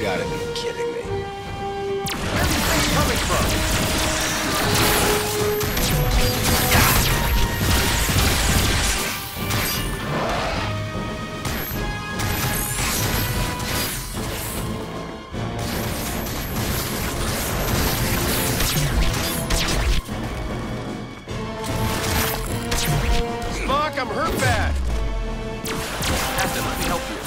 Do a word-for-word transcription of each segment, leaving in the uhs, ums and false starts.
gotta be kidding me. Where are these things coming from? Spock, I'm hurt bad. Captain, let me help you.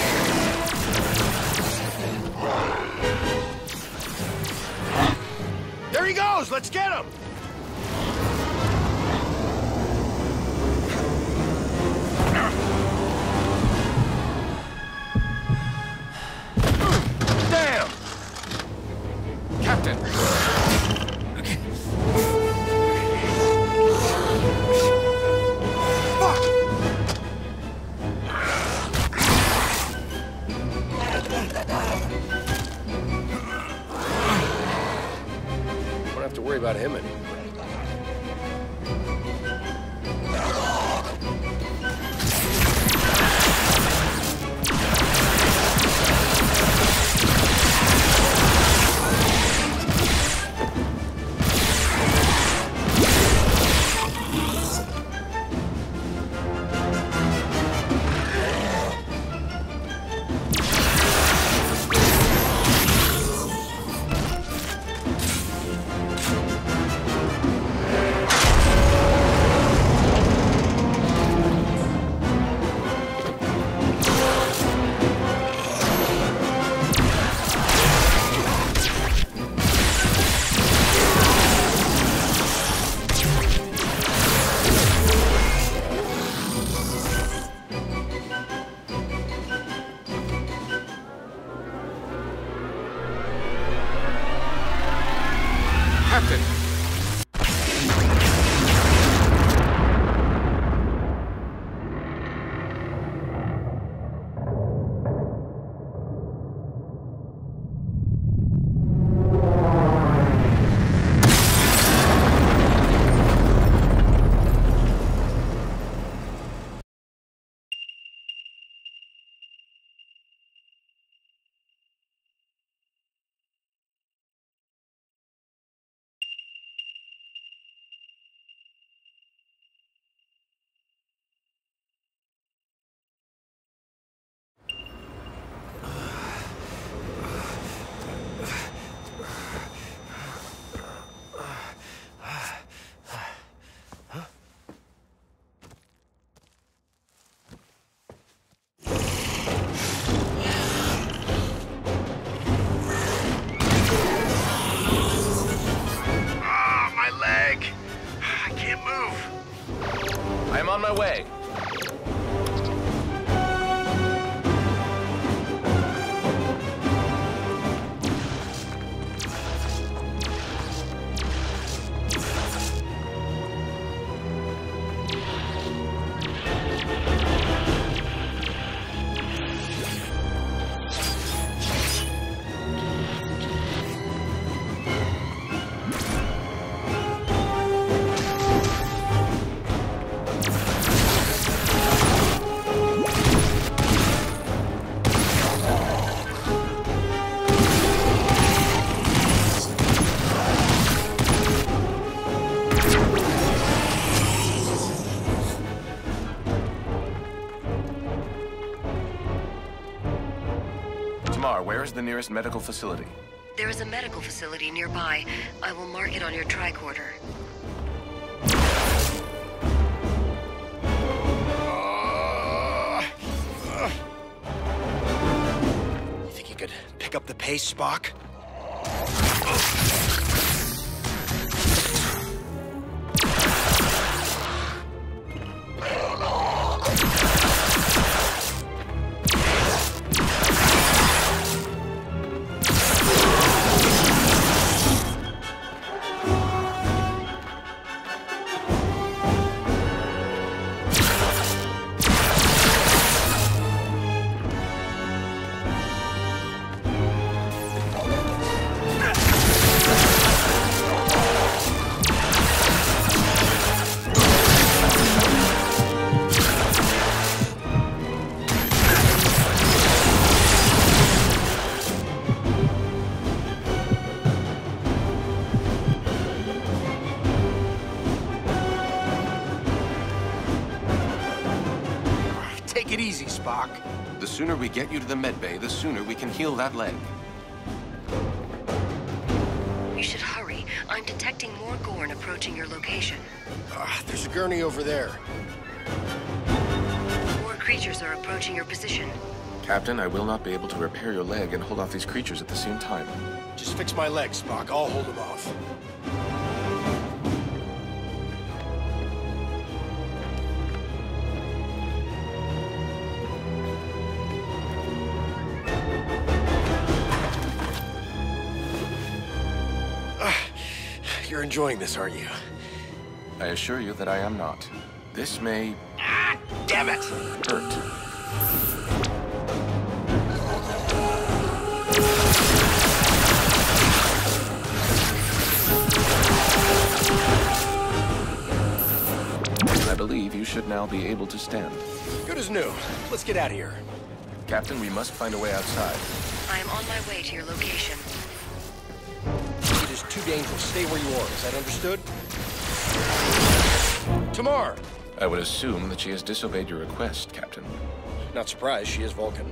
There he goes! Let's get him! Damn! Captain! Fuck! Don't have to worry about him anymore. Captain! I am on my way. Where is the nearest medical facility? There is a medical facility nearby. I will mark it on your tricorder. You think you could pick up the pace, Spock? easy, Spock. The sooner we get you to the medbay, the sooner we can heal that leg. You should hurry. I'm detecting more Gorn approaching your location. Ah, there's a gurney over there. More creatures are approaching your position. Captain, I will not be able to repair your leg and hold off these creatures at the same time. Just fix my leg, Spock. I'll hold them off. You're enjoying this, aren't you? I assure you that I am not. This may... Ah, damn it! hurt. I believe you should now be able to stand. Good as new. Let's get out of here. Captain, we must find a way outside. I am on my way to your location. It is too dangerous. Stay where you are. Is that understood? Tamar! I would assume that she has disobeyed your request, Captain. Not surprised. She is Vulcan.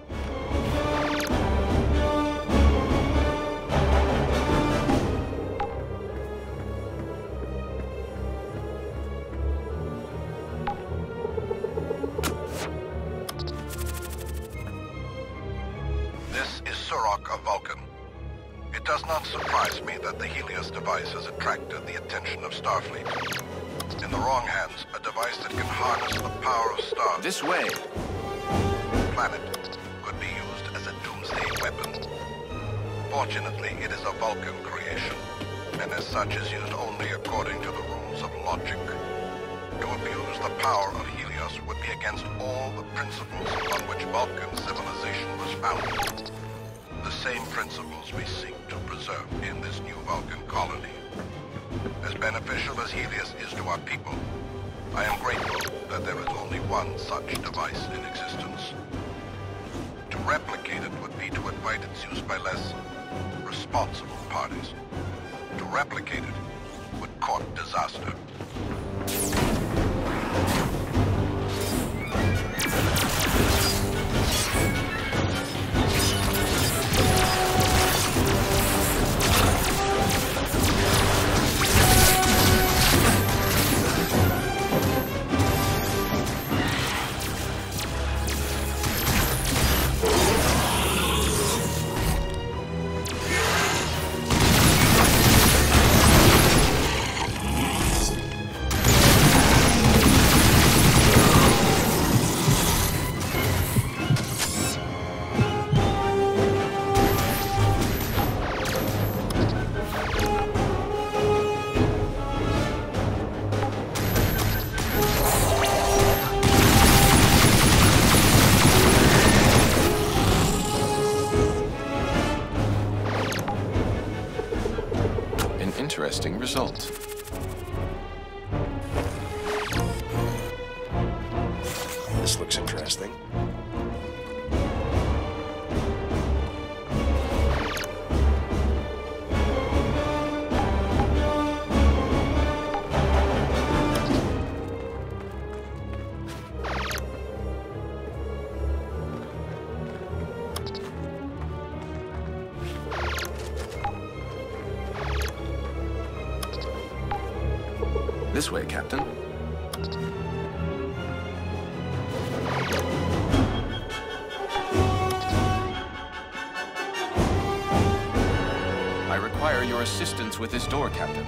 It does not surprise me that the Helios device has attracted the attention of Starfleet. In the wrong hands, a device that can harness the power of stars. This way! Planet could be used as a doomsday weapon. Fortunately, it is a Vulcan creation, and as such is used only according to the rules of logic. To abuse the power of Helios would be against all the principles on which Vulcan civilization was founded. The same principles we seek to preserve in this new Vulcan colony. As beneficial as Helios is to our people, I am grateful that there is only one such device in existence. To replicate it would be to invite its use by less responsible parties. To replicate it would court disaster. Interesting result. This looks interesting. This way, Captain. I require your assistance with this door, Captain.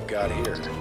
got here.